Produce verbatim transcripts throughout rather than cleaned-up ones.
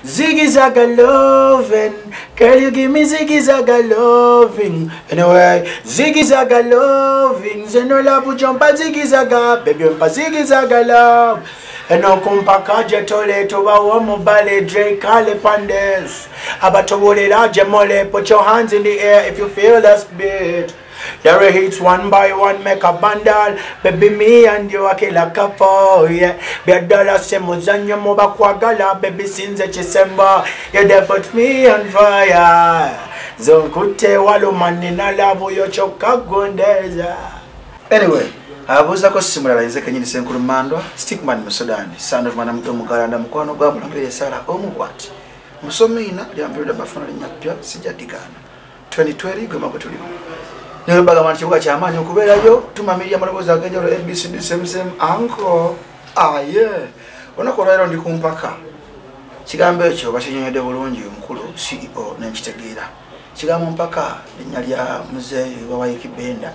Ziggy Zaga loving. Girl, you give me Ziggy Zaga loving. Anyway, Ziggy Zaga loving. Zenola pu jumpa Ziggy Zaga. Baby, jumpa Ziggy Zaga love. Eno kumpaka jetole toba wa mobile Drake kale pandes. Abatobole la jemole. Put your hands in the air if you feel that beat. There hits one by one, make a bundle. Baby, me and you are kill a couple, yeah. Be a dollar semuzanya moba kwagala, baby, since December. You they put me on fire. Zonkute walo manina lavo yo choka gondeza. Anyway, abuza ko simula laize kenyini senkuru mandwa, stickman musodani, son of manamto mugaranda mkwano gwa mulangire sara omukwati. Musomina lyambirira bafuna linyapya sijadigana. twenty twenty goma kutulimu. Nero bagaman chibuga chamanyi okuberayo tumamiria malobozi agenjalo A B C D same same uncle. Ah yeah. Onakola lero ndi kumpaka. Kigambo ekyo bashinyede bulungi omukulu C E O n'ekitegeera. Kigambo mpaka linnya lya muzeeyi wa Ikibenda.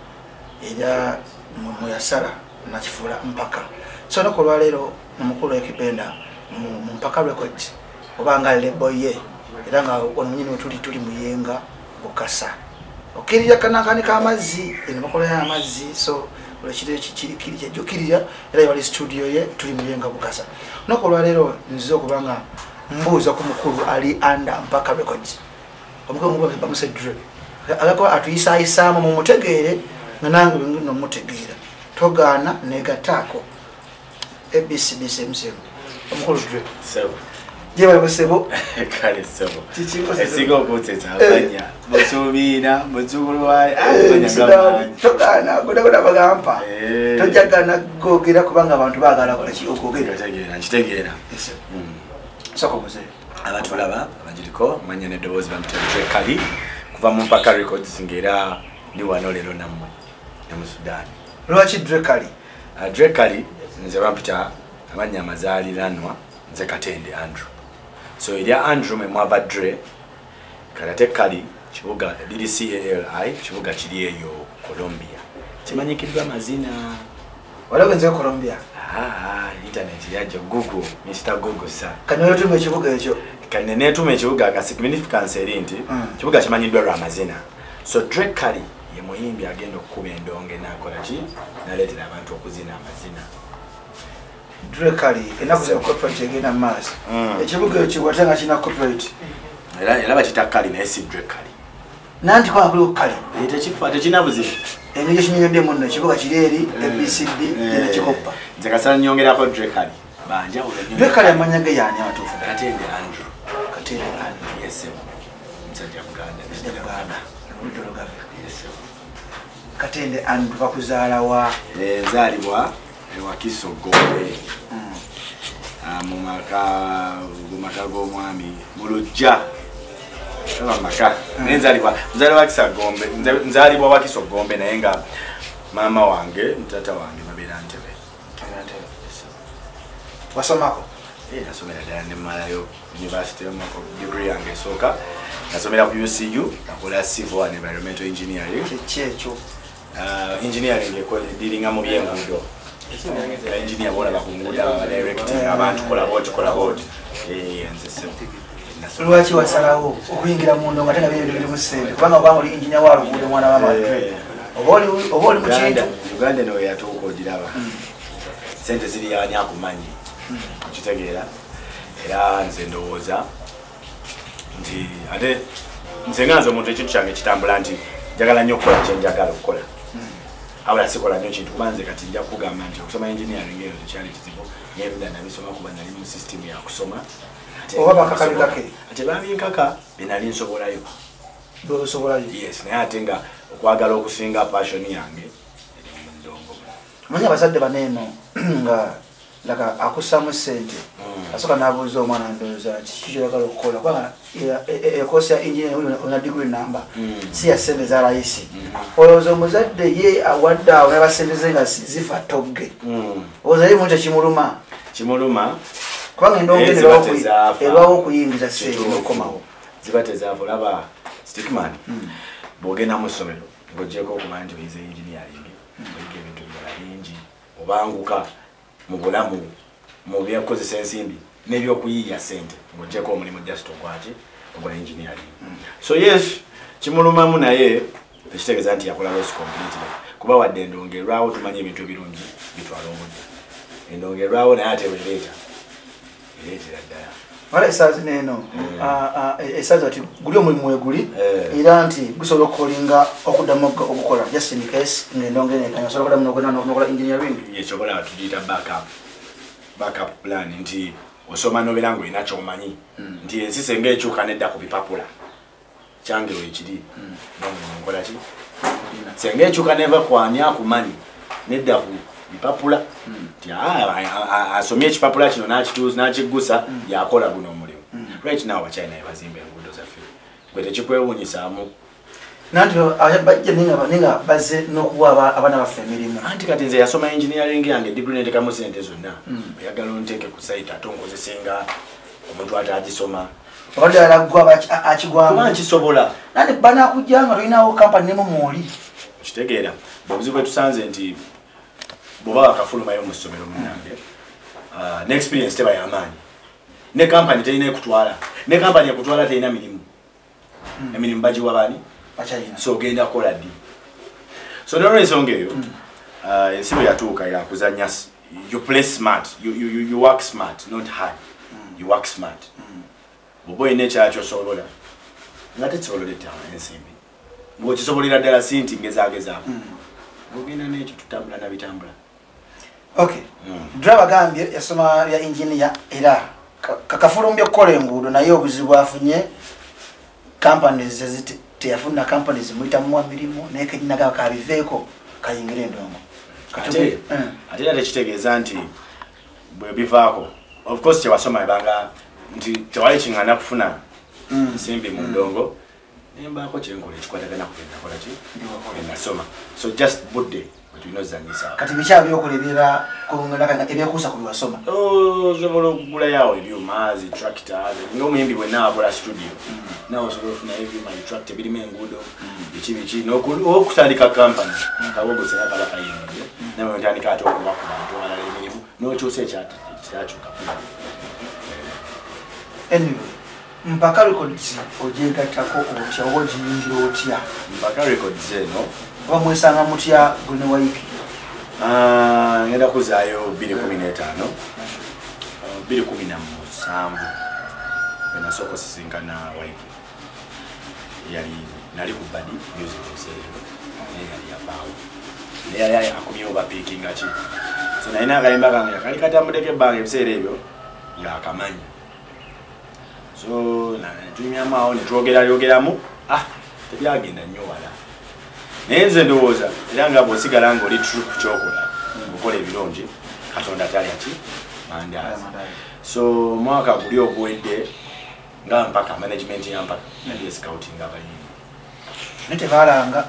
Era mu yasala na kifula mpaka. So onakola lero omukulu Ikibenda mu mpaka records. Obanga lebo ye. Era nga ono nyine tuli tuli muyenga bukasa. Okirija kanakani kamazi ene bakola ya amazi so olekire kikiri kirije jokirija era yali studio ye tuli muyenga bukasa nokolwa lero nzizo kubanga mbuza ku mukuru ali under mpaka records omukuru mukuru bamuse dre agako atuyisa isa mu mutegere nanangu no mutegera togana negatako A B C D same same omukuru dre so Jeba kusebo kale sebo esigo kutsetsa abanya bosubina bozugulwaye abanya ngamba togana goda goda bagampa tojagana gogera kubanga abantu bagala kola ki okogera tegera nkitegera sako muze abantu laba abajiriko manyane dobozi bamtendwe kali kuva mu mpaka records ngera ni wano lero namwe mu Sudan lwachi Drekali Drekali nze bampita abanya amazali lanwa nze Katende Andrew. So ilia Andrew me mwava Dre karate kali chibuga D D C A L I chibuga chili eyo Colombia. Chimanyikirwa mazina wala wenze Colombia. Ah, internet yaje Google, Mister Google sa. Kanyo tume chibuga echo. Kanene tume chibuga ka significance erinti. Mm. Chibuga chimanyidwa ra mazina. So Dre kali ye muhimbi agenda okukuba endonge nakola ki naletera abantu okuzina amazina. Drekali enakuza corporate egena mass ekibuga ekyo watanga kina corporate era era bakita kali na esi Drekali nanti kwa kuli kali ite chifa tekinabuzi enyeje kinyonde munno ekibuga kireri A B C D ene kikopa nzakasana nyongera ko Drekali banja ulenyo Drekali amanyage yani abatufu Katende Andrew Katende Andrew yes msajja Buganda msajja Buganda rudo logabe yes Katende Andrew bakuzala wa eh zalibwa ewa Kisogombe ah mu maka mu maka go mwami mulujja kama maka nenzalibwa nzalibwa Kisogombe nzalibwa wa Kisogombe naye nga mama wange mtata wange mabera Ntebe wasomako eh nasomera dala ne malayo university mu degree yange soka nasomera ku U C U nakola civil and environmental engineering checho ah engineering ekole dealing mu byengudo engineer bona bakumuda aba director abantu kola bot kola bot eh nze se lwachi wasalawo okuyingira mu ndo ngatenga bye byo musende kubanga bwa muri engineer wa rugude mwana wa madre oboli oboli mu kintu Uganda no yatuko diraba sente ziri yani akumanyi kitegeera era nze ndowoza nti ate nze nganze omuntu ekintu kyange kitambula nti njagala nnyo okukola kye njagala okukola abula sikola nnyo kintu kubanze kati nja kugamba nti okusoma engineering eyo tekyali kizibu n'ebida nabisoma kuba nali mu system ya kusoma oba bakakabikake ate babinkaka benali nsobolayo bosobolayo yes naye ate nga okwagala okusinga passion yange ndongo manya bazadde baneno nga laka akusamu sente asoka nabuuza omwana ndowooza nti kiyagala okukola kubanga ekosi ya engineer ona degree number si ya sente za layisi olowooza omuzadde ye awadde awo nabasente ze nga zifa togge olowooza ye muntu kimuluma kimuluma kubanga endongo erwawo okuyingiza sente n'okomawo ziba tezaafa olaba stickman bw'ogenda mu ssomero ng'oggyeko okuba nti oyize engineering oyiga ebintu birala bingi obanguka mu bulamu mu byakozesa ensimbi n'ebyokuyiiya ssente ng'oggyeko omulimu just ogwaki ogwa engineering. So yes kimulumamu naye ekitegeeza nti yakola loss completely kuba wadde endongerwawo tumanyi ebintu ebirungi bitwala obudde endongerwawo naye ate wereeta ereetera ddala wala esaazi neeno esaazi ati guli omulimu weguli era nti gusobola okukolinga okuddamu okukola just in case ng'endonge nekanya osobola okuddamu n'okola engineering ekyobola tugiyita backup backup plan nti osoma nobeera ng'olina ky'omanyi nti ensi senga ekyuka nedda ku bipapula kyange wekiri n'omulimu nkola ki senga ekyuka neva kwani akumanyi nedda ku bipapula nti asomye ekipapula kino n'akiggusa yakola guno omulimu right now abachina bazimba enguudo zaffe gwe tekikwewuunyisaamu nanti bajja ninga bazze n'okuwa abaana baffe emirimu anti kati nze yasoma engineering yange degree netekamu sente zonna oyagala onteeke ku site ate onkozesenga omuntu atagisoma obadde alaggwa akigwamu kuba nkisobola nanti banakujjanga tolinawo kampani nemu mwoli kitegeera obuzibu bwe tusanze nti bw'oba wakafulumayo mu ssomero munange ne experience teba y'amaanyi ne kampani terina ekutwala ne kampani ekutwala terina mirimu emirimu bagiwa bani so ogenda kukola ddi so nolwensonga eyo ensi bwe yatuuka yakuzanya you play smart you, you, you work smart not hard you work smart bw'oba olina ekyala ky'osobola nga tekisobolera ensimbi ng'okisobolera ddala si nti ngezaagezaaku ogenda n'ekyo tutambula nabitambula. Okay. Driver gambye yasoma ya engineer era kakafulumbye okukola enguudo naye obuzibu afunye companies ziti teyafuna companies muita mu mirimu naye kenyinaga kabiveeko kayingira endongo. Ate ate ate kitegeeza nti bwe bivaako of course kyewasoma ebanga nti tewali kingana kufuna nsimbi mu ndongo nembaako kyenkola ekikwatagana kugenda kola ki nasoma so just budde tunozanyisa kati bicha byokulebera kulungalaka ebyekusa kubiwasoma oh zobola okugula yawo ebyuma zi tractor ng'omuyimbi bwe naakola studio nawo osobola ofuna ebyuma tractor birimo enguudo biki biki n'okutandika company kabogo sena kaba kayimbi nawe otandika ate okuba ku bantu abalala emirimu n'okyusa ekyakyuka anyway mpaka records ojegatako otya oba ogiyingira otya mpaka records eno oba mwesanga mutya gune waiki ngenda kuzaayo bbiri kumi n'etaano bbiri kumi na musanvu benasooka osisinkana waiki yali nali ku badi music ebiseera naye yali yabaawo naye yali akumyewo bapiikinga ki so nalina akayimba kange kali katambudeko ebbanga ebiseera ebyo ng'akamanyi so tunyumyamu awo netwogerayogeramu ah tebyagenda nnyo wala naye nze ndowooza era nga bw'osigala ng'oli true ku kyokola okukola ebirungi katonda talya ki mandaazi so mwaka guli oguwedde nga mpaka management ya mpaka yali escouting abayimbi naye tebaalanga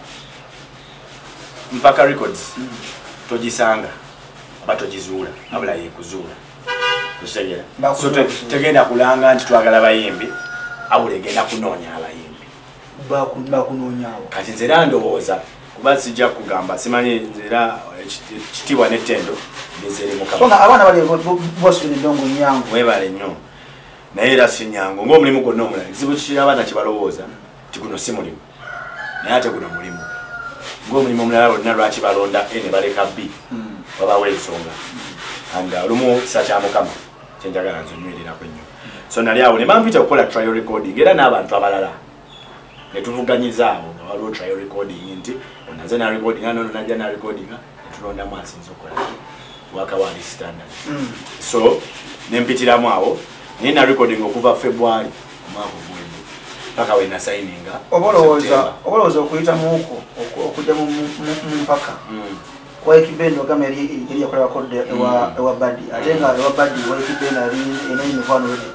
mpaka records togisanga aba togizuula abula yeekuzuula tutegera so tegenda kulanga nti twagala bayimbi abula egenda kunoonya abayimbi bakunoonyaawo kati nze era ndowooza kuba sijja kugamba simanyi nze era ekitiibwa n'ettendo ndizeri mukama abaana bali bosubira endongo nyangu webale nnyo naye era si nyangu ng'omulimu gwonna omulala ekizibu kiri abaana kibalowooza ti guno si mulimu naye ate guno mulimu ng'omulimu omulala lwonna lwaki balonda e ne baleka b wabawo ensonga and olumu kisa kya mukama kyenjagala nzonywererako ennyo so nali awo ne bampita okukola trial recording era n'abantu abalala netuvuganyiza awo nga waliwo trial recording nti onaze na recording ano najja na recording netulondamu asinza okukola wakawali standard so nempitiramu awo naye na recording okuva February omwaka ogwedde paka wena signinga obolowooza obolowooza okuyitamuuko okujja mu mpaka waikibendo kama yali yakola bakode ewa badi ate nga ewa badi waikibendo ali enenyi mifano yote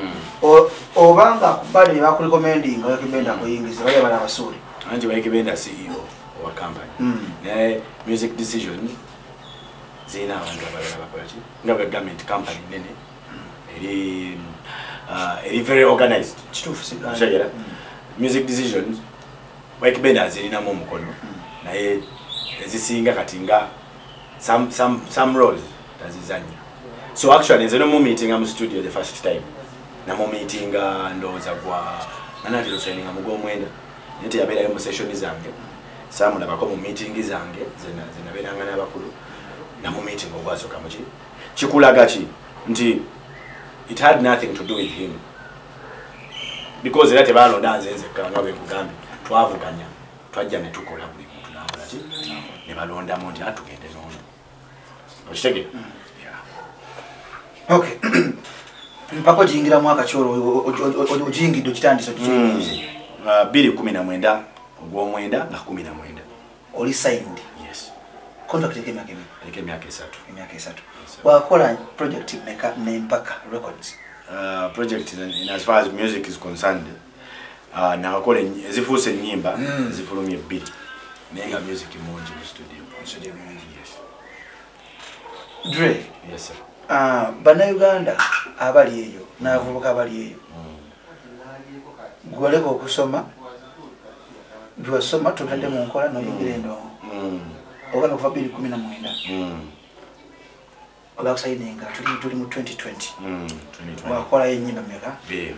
obanga kubali bakurecommending waikibendo akuyingiza bali abana basuli anti waikibendo C E O wa company naye music decisions zina abantu abalala bakola ki nga government company nene eri eri very organized kituufu sigala music decisions waikibendo zirinamu omukono naye ezisinga kati nga some some some roles tazizanya So actually nze no mu meeting am studio the first time. Na mu meeting ndoza kwa nana tilo training amugo mwenda. Nti yabera yo mu session zange. Samu na bako mu meeting zange zena zena benanga n'abakulu. Na mu meeting ogwazo kamuchi. Chikulaga chi nti it had nothing to do with him. Because era tebalonda nzenze kanga bwe kugambi twavuganya twajja ne tukola buli muntu n'akola ki ne balonda mu nti atugende n'ono. Okitege? Yeah. Okay. Mpako jingira mwaka choro ojingidde kitandise tukize. Uh, bili kumi na mwenda ogwo mwenda na kumi na mwenda. Oli signed. Yes. Contract yake miaka mingi. Yake miaka isatu. Miaka isatu. Wakola project meka ne Mpaka Records. Uh, project in, in as far as music is concerned, uh, nakakole zifuse nyimba mm. zifulumye bbiri nenga music monji mu studio. Studio Yes. Dre. Yes sir. Ah, uh, bana Uganda abali eyo navubuka abali eyo. Mm. Gwaleko okusoma. Gwasoma tutadde mu nkola no yingire ndo. Mm. Ogana kuva bibiri kumi na mwenda. Mm. Oba kusaininga tuli tuli mu twenty twenty. Mm. twenty twenty. Wakola yenyimba meka? Be.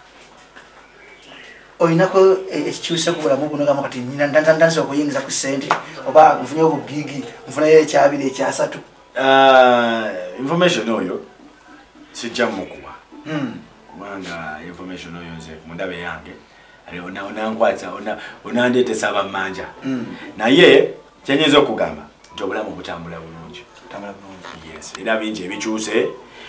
Oinako ekikyusa kubula mu buno kama kati nyina ndandandanse okuyingiza ku sente oba mfunye obugigi mfuna ye kyabire ekyasatu. Uh, information oyo sijja mukuwa. Mm. Kubanga information oyo nze mundabe yange ali ona ona nkwata ona onandete saba manja. Mm. Naye kyenyezo okugamba nti obulamu butambula bulungi. Tambula bulungi. Yes, era bingi ebikyuse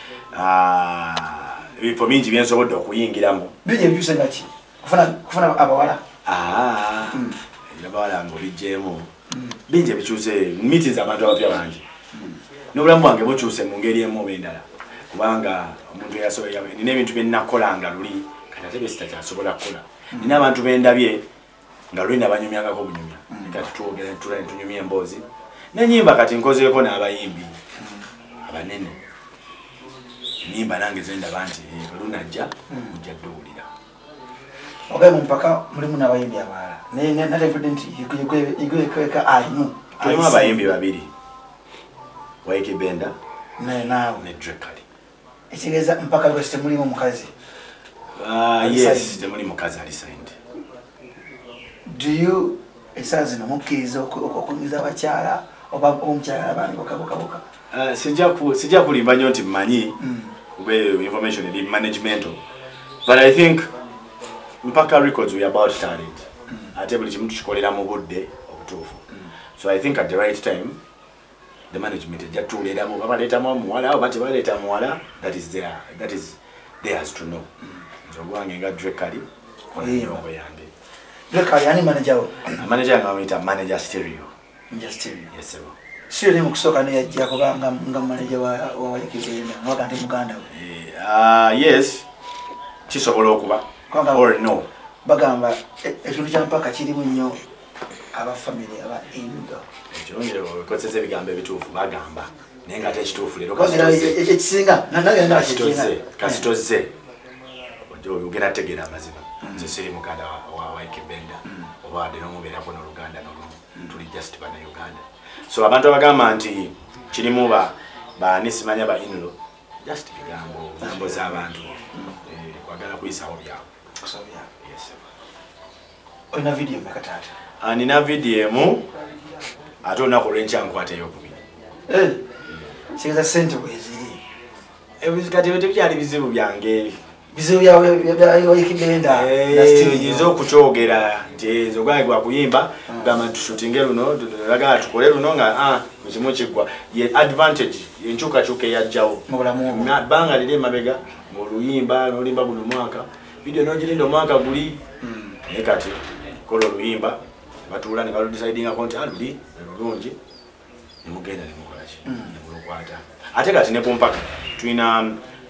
ah ebifo bingi byensobodde okuyingiramu. Bingi ebikyuse ngaki? Kufuna kufuna abawala. Ah. Mm. Abawala ngo bijjemu. Mm. Bingi ebikyuse meetings abantu abapya bangi. Mm. Nobulamu wange bukyuse mu ngeri emu bendala. Kubanga omuntu yasobola nina ebintu bye nnakolanga luli kati ate besita kyasobola kukola. Mm. Nina abantu bendabye nga luli nabanyumyangako obunyumya. Mm. Kati twogera tulane tunyumya emboozi. Nenyimba kati nkozeeko n'abayimbi. Mm. Abanene. Nimba nange zenda banti lunajja mujja ddulira. Okay, Mpaka mulimu n'abayimbi abalala. Ne ne nate evident igwe igwe kweka alimu. Tulimu abayimbi babiri. Waike Benda ne nawe ne Drekali. Ekigeza Mpaka West mulimu mukazi. Ah yes, temuli mukazi ali signed. Do you esazi no mukizo okumiza abakyala oba omukyala abantu bakaboka boka? Ah sijja ku sijja kulimba nyo nti mmanyi ube information in management. But I think Mpaka Records we are about talent. Ate buli kimu tukikolera mu budde obutuufu. So I think at the right time the management jatulera mu babaleta mu muwala oba tebaleta muwala, that is there, that is theirs to know. Nzogwange nga Drekali oyongo yange. Drekali yani manager wo? Manager ngamita manager stereo. Manager stereo. Yes sir. Sio ni mukusoka ne yajja kubanga nga manager wa wa Kibenda wakati muganda. Eh ah yes. Kisobola okuba or no. Bagamba ekintu kya Mpaka kiri munyo aba family aba Indo. Ekirongero kotseze bigambo ebituufu bagamba nenga ate ekituufu lero ekisinga nanagenda kikinga kasitoze ojo yogera tegera amazima nze siri muganda wa Kibenda oba de no mubera kono Luganda no tuli just bana Uganda. So abantu abagamba nti kirimu ba ba nisimanya ba Inlo just bigambo bigambo z'abantu eh kwagala kuyisawo byabo. Yes. Oina video mekatata. Ah nina video mu atona ko rencha nkwate yokubiri. Eh. Sikiza sente bweziri. Ebizikati bete byali bizibu byange. Bizibu yawe bya Kibenda na still yizo kuchogera nje zogwaye gwa kuyimba gama tushutinge luno laga tukole luno nga ah mukimu kigwa ye advantage yenchuka chuke yajjawo mubulamu na banga lile mabega ngoluyimba nolimba guno mwaka video nojilindo mwaka guli mm. Ekati kolo luyimba batula ne balu deciding account aludi bulungi nimugenda nimukolachi nimulukwata ate kati ne Mpaka tuina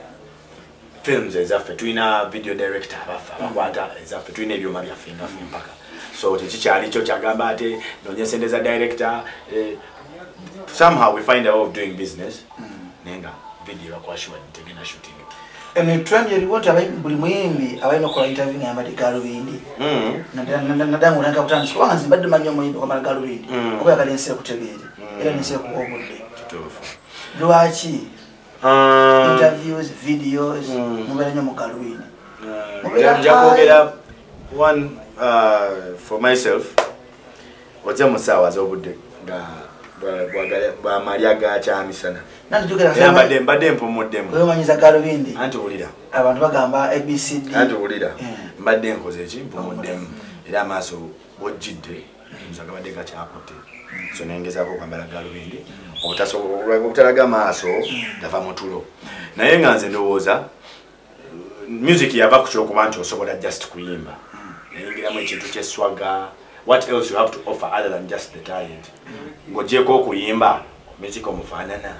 films ezaffe tuina video director abafa bakwata ezaffe tuina ebyo mabya finga Mpaka so tekikyali kyo kyagamba ate nonye sente za director eh, somehow we find a way of doing business mm. Nenga video bakwashwa tegena shooting. And trend yali want abai buli mwimbi abai no kola interview na Mbadi Galubindi. Mm. Na nadangu nanga kutansi kwa nzi Mbadi manyo mwimbi kwa Galubindi. Oba yakali nse kutegere. Era nse ku obudde. Kitofu. Lwachi Uh, interviews, videos, mubera nyo mu Galwini. Njakwogera one uh, for myself. Oze musawa z'obudde nga bw'amalya gakyamisana. Mbadde mbadde mpumuddemu. Weemanyiza Galubindi. Anti wulira. Abantu bagamba A B C D. Anti wulira. Mbadde nkoze ki mpumuddemu. Era amaaso bw'ojjidde nza gabadde gakyakutte. So nengezaako okwambala Galubindi. Obutalaga maaso dava mu tulo. Naye nga nze ndowooza music yava ku kyokuba nti osobola just kuyimba. Nayingiramu ekintu ky'eswaga. What else you have to offer other than just the talent? Ngojeko okuyimba music omufaanana.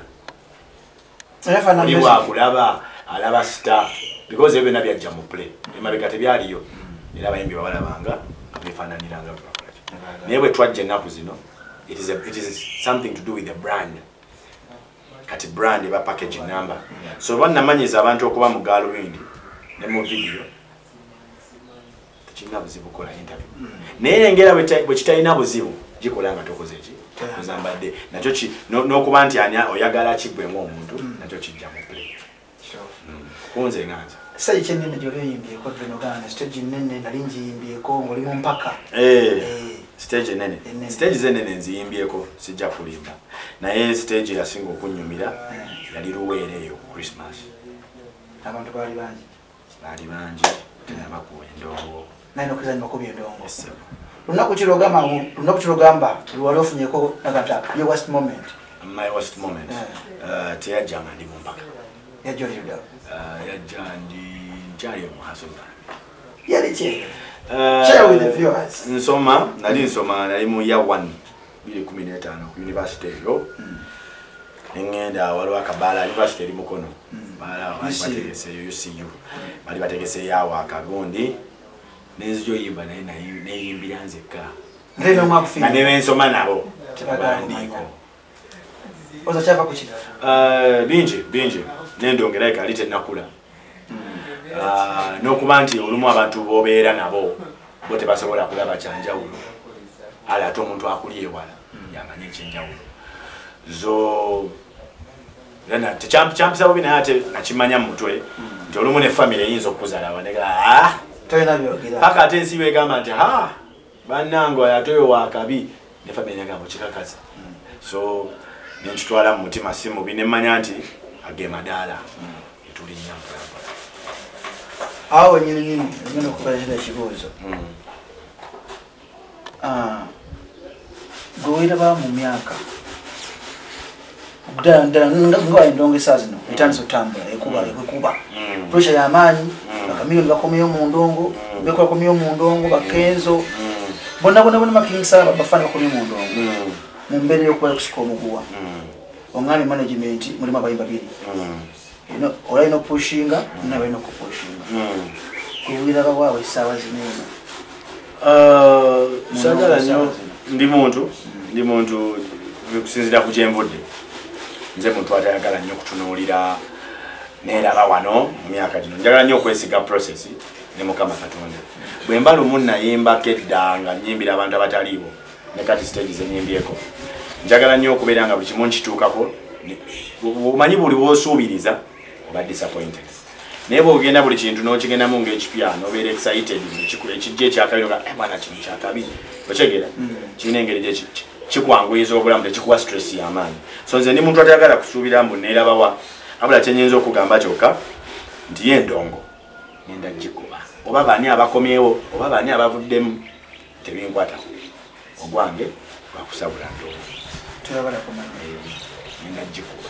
Oliwa akulaba alaba star because ebyo nabyajja mu play. Emabega tebyaliyo. Era abayimbi babalabanga befaananiranga bakola. Naye bwe twajja ennaku zino it is a, it is something to do with the brand. Kati brand eba packaging number. So bannamanyiza abantu okuba mu Galubindi ne mu video china buzibu kola interview. Naye engera bwe kitalina buzibu gikola nga tokoze ki kuzambadde nakyo ki n'okuba nti ani oyagala kigwemu omuntu nakyo kijja mu play. Kunze nganja sasa ikyennene gy'oyimbyeko Drenogana stage nene nali njiyimbyeko ng'olimu mpaka eh stage nene stage zenene nziyimbyeko sijja kulimba naye stage yasinga okunnyumira yali Luweere eyo Christmas. Abantu baali bangi baali bangi tenabakuwa endongo naye nokuzanyi bakubi endongo lunaku kirogamba lunaku kirogamba lwali ofunyeko nagata your worst moment. My worst moment uh, teyajjanga ndi mu mpaka yajja oliruddawo uh, yajja ndi nkyali omuhaso yali ki share with the viewers. Nsoma nali nsoma nali mu year one bibiri kumi n'etaano ku university eyo ngenda waliwo akabaala university eri Mukono baala bategeseeyo U C U bali bategeseeyo awo akagundi n'enzijjo yimba naye neyimbira nzekka nga ne nsoma nabo tebagandiiko oza kyava ku kino bingi bingi nendongera ekali tennakula n'okuba nti olumu abantu bobeera nabo bo tebasobola kulaba kyanjawulo ala ate omuntu akuli ewala yamanye ekyenjawulo zo tekyampisawo bubi naye ate nakimanya mu mutwe nti olumu ne famire eyinza okuzala wanega paka ate ensi begamba nti ha bannange oyo ate oyo wakabi ne famire negamba kikakaza so nenkitwala mu mutima si mubi nemmanya nti age madaala etulinnya mpulapula awo nyini nyini ngenda okubalira ekibuuzo gweweraba mu myaka ddala ddala nga endongo esaa zino etandisa otambula ekuba ekuba pressure y'amaanyi bakamiliyoni bakomyeyo mu ndongo bekola bakomyeyo mu ndongo bakenzo bonna bonna bonna makingsala bafaana bakomye mu ndongo mu mbeera y'okuba kusika omuguwa oŋŋambye management mulimu abayi babiri olina opushinga nabalina okupushinga kuwulira babwawe essaawa zineeno sagala nnyo ndi muntu ndi muntu kusinzira ku gyenvudde nze muntu atayagala nnyo okutunuulira neeraba wano mu myaka gino njagala nnyo okwesiga process ne Mukama Katonda bwe mba lumu nayimbako edda nga nnyimbira abantu abataliiwo ne kati stage ze nnyimbyeko njagala nnyo okubeera nga buli kimu nkituukako omanyi buli bw'osuubiriza oba disappointed naye bw'ogenda buli kintu n'okigendamu ng'ekipya n'obeera excited ekijja ekyakabi bwana kino kyakabi okyegera kirina engeri gye kikwanguyiza obulamu tekikuwa stress y'amaanyi so nze ndi muntu atayagala kusuubira mbu neerabawa abula kyenyinza okugamba kyokka nti ye endongo ngenda gikuba oba baani abakomyewo oba baani abavuddemu tebinkwata ogwange lwakusabula ndongo ngenda gikuba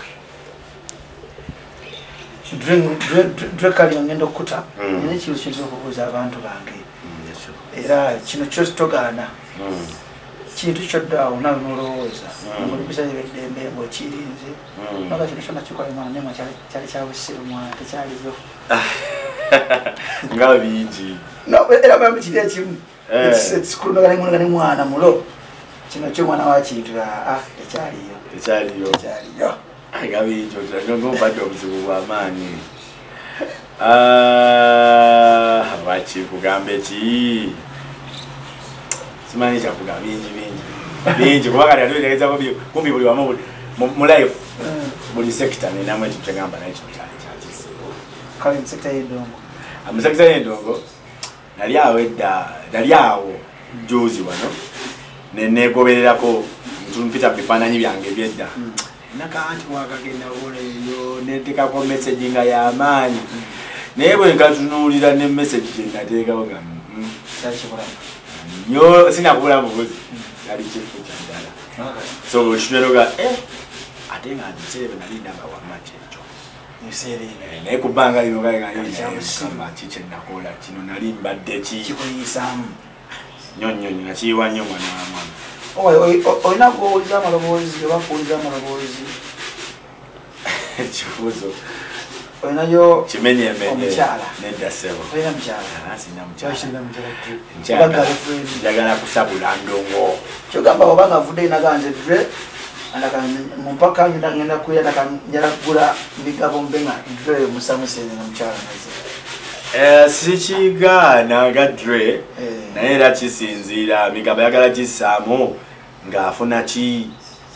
drekali ngenda okukuta nina ekintu kiyinza okubuuza abantu bange era kino kyositogaana kintu kyoddaawo nawe nolowooza olipisa eddembe ngaokirinze naga kino kyona kikolemana nema kyali kyabusiru mwana tekyaliyo nga bingi era bamu kiri ekimu ekikulumagana ne mwana mulo kino kyomwana wakintu aa tekyaliyo tekyaliyo tekyaliyo nga bingi ngobadde obuzibu bw'amaanyi bakikugamba eki simanyi kyakugamba bingi bingi bingi kuba kati ate otegezako kumpi buli wamu mu life buli sector ninamu ekyo kyegamba naye kino kyali kyakisiibo kale mu sector y'endongo mu sector y'endongo nali awo edda nali awo juzi wano nenegobererako ntumpita bifaananyi byange byedda nakanti wakagenda oleeyo netekako message nga y'amaanyi naye bwe nkatunuulira ne message gye nateekawo nga nyo sinakubula mubuzi yali kifu kyandala so kineroga eh ate nga nserebe nali ndaba wamaki ekyo naye ku bbanga lino gaegaama kikye nakola kino nali mbadde kikuyisaamu nyonyonyi nakiyiwa nnyo mwana wa mwana olina kuwuliza amaloboozi oba kuwuliza amaloboozi kifuzo olinayo kimenye emenye omukyala nedda ssebo olina mukyala sina mukyala njagala kusabula ndongo kyogamba obanga avudde inaganze dre mumpaka ngenda kuya njala kugula migabo mbe nga dre musamusenze nga mukyala naze sikigaana nga dre naye era kisinziira migabo yagala gisaamu ng'afuna ki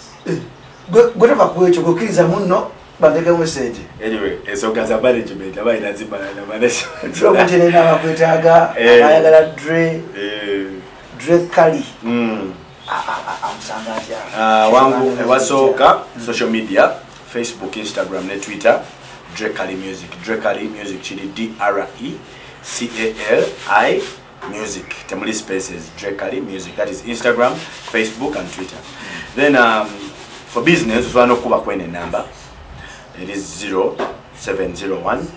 gwe tova kuekyo gwekkiriza munno bandeke message anyway ensonga za management abalina zimalana management omuntu nena abakwetaaga ayagala dre dre kali amusanga atya wangu ewasooka social media Facebook, Instagram ne Twitter Dre Kali Music. Dre Kali Music chili D R E C A L I Music. Temuli spaces Dre Kali Music. That is Instagram, Facebook and Twitter. Then um, for business, we want to kuba kwenye number. It is zero seven zero one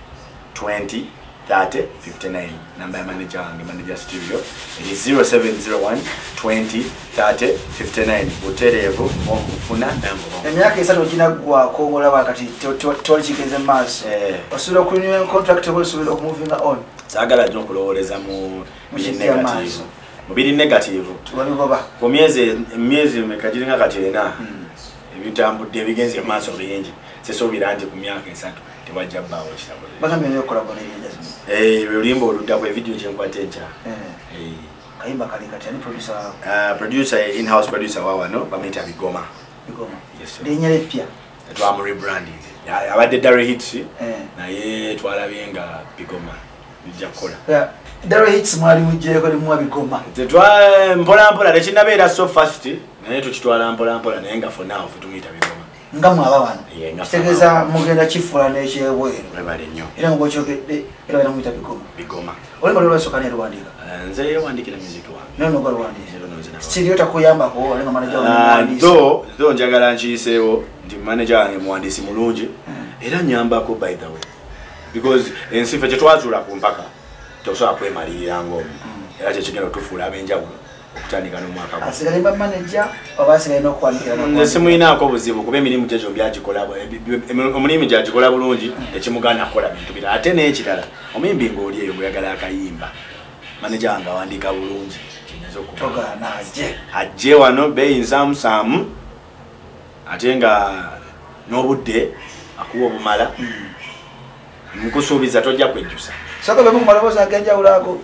twenty thirty fifty-nine. Number ya manager and manager studio. It is zero seven zero one twenty thirty fifty-nine. Buterevu mokufuna number. Emyaka esatu kina gwa kongola wakati toli chikeze maso. Eh. Osubira okunywa contract osubira okumoving on. Sagala nnyo kulowoleza mu biri negative. Mu biri negative. Tubabigoba. Ku myezi myezi mekajiringa katirena. Ebitambudde ebigenze maaso bingi. Sesobira nti ku myaka esatu tewajja bbawo kitabo. Baka mene collabo ne yesu. Eh, lulimbo oludda ku video kyenkwate encha. Eh. Eh. Kayimba kali kati ani producer. Uh, producer in-house producer wawa no bamita Bigoma. Bigoma. Yes. Linyere pia. Twa rebranding. Ya abadde Dare Hits. Eh. Naye twalabyenga Bigoma. Bijja kola. Yeah. Dare Hits mwali mujje ko limu Bigoma. Tetwa mpola mpola tekinabeera so fast. Naye tukitwala mpola mpola naye nga for now tumita Bigoma. Ngamu ababana. Yeah, nga tegeza mugenda kifula n'ekyebweru. Webale nnyo. Era ngo kyogedde era bana muyita Bigoma. Bigoma. Oli bali lwasoka ne Rwandika. Nze yewandikira music wange. Nono kwa Rwandika. Studio takuyambako oli nga manager wange. Do do njagala nkiyiseewo ndi manager wange muwandiisi mulungi. Era nyambako by the way. Because ensi ffe kyetwazula ku mpaka tosobola kwemalirira ng'omu. Era kyekigenda otufuula ab'enjawulo okutandika n'omwaka gwo. Asigale ba manager oba asigale n'okuwandiikira n'okuwandiikira. Nze simuyinaako buzibu kuba emirimu gye gyombi agikola omulimu gyagikola bulungi ekimugana akola bintu birala ate n'ekirala omuyimbi ng'oli eyo bweyagala akayimba manager wange awandiika bulungi kinyinza okutogaana ajje ajje wano beeyi nsaamusaamu ate nga n'obudde akuwa obumala nkusuubiza tojja kwejjusa soka bemu kumaloboozi ag'enjawulo ago.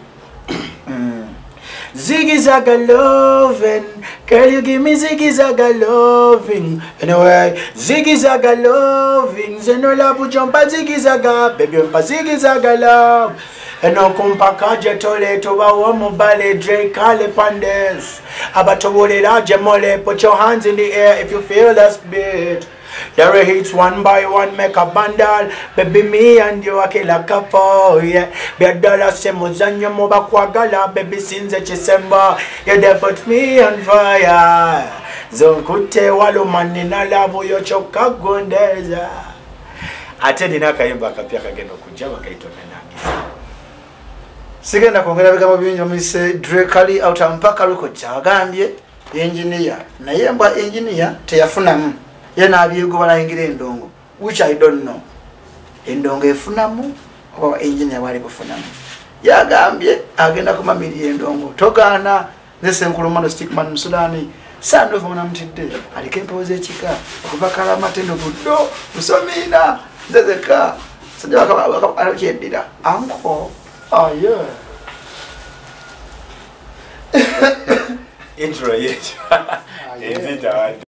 Ziggy Zaga loving, girl you give me Ziggy Zaga loving. Anyway, Ziggy Zaga loving, Zenola pujompa Ziggy Zaga, baby umpa Ziggy Zaga love. Eno kumpaka jetole toba wa mobile Dre Kali Pandes. Abatowolera jemole, put your hands in the air if you feel that beat. Dare Hits one by one make a bundle. Baby me and you are kill a couple, yeah. Be a dollar semuzanyo moba kwagala. Baby since December, you they put me on fire. Zonkute walo manina lavo yo choka gondeza. Ate nina kayimba kapya kageno kujaba kaito menangi. Sigenda kwongera bigambo bingi omise Dre Kali out mpaka record agambye engineer. Naye mbwa engineer teyafunamu. Yena abigo banayingira endongo which I don't know. Endongo efunamu oba engineer bali kufunamu. Yagambye agenda kumamiri endongo. Togaana nese nkulumano stickman Musudani. Sando funa mtidde. Alikempoze ekika. Okuva kala matendo buddo. Musomina. Zezeka. Sajja bakaba alokyeddira. Anko. Oh yeah. Intro yetu. Is it